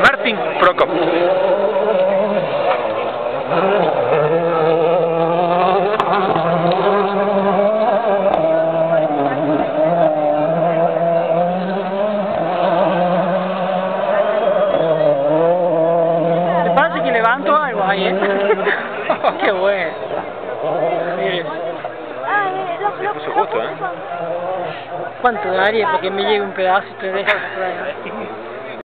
Martin Prokop. Me parece que levanto algo ahí, ¿eh? Qué bueno. Miren. Se puso justo, ¿eh? ¿Cuánto daría para que me llegue un pedacito de eso por ahí?